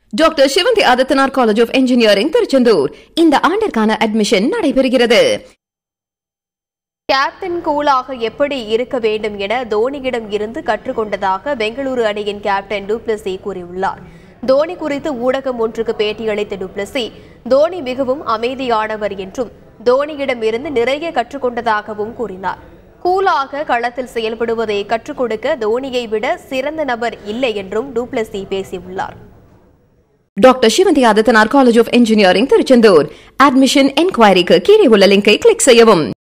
Dr. Sivanthi Aditanar College of Engineering, Tiruchendur. இந்த ஆண்டிற்கான admission நடைபெறுகிறது. கேப்டன் கூலாக எப்படி இருக்க வேண்டும் என தோனியிடம் இருந்து கற்றுக்கொண்டதாக பெங்களூரு அணியின் கேப்டன் டுப்ளசி கூறியுள்ளார். தோனி குறித்து ஊடகம் ஒன்றுக்கு பேட்டியளித்த டுப்ளசி, தோனி மிகவும் அமைதியானவர் என்றும் தோனியிடம் இருந்து நிறைய கற்றுக்கொண்டதாகவும் கூறினார். கூலாக களத்தில் செயல்படுவதை கற்றுக் கொடுக்க தோனியை விட சிறந்த நபர் இல்லை என்றும் டுப்ளசி பேசியுள்ளார். Dr. Sivanthi Aditanar College of Engineering, Tiruchendur. Admission enquiry க்கு கீழே உள்ள லிங்கை கிளிக் செய்யவும்.